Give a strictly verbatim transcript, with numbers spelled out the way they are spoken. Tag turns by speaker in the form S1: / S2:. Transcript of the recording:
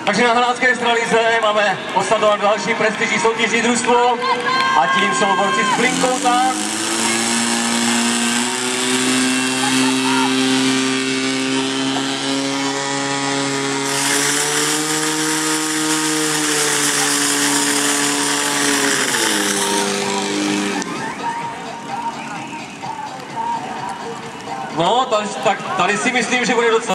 S1: Takže na Hanácké extralize máme osladovat další prestižní soutěžní družstvo a tím jsou borci z Flinkouta. No, tak tady si myslím, že bude docela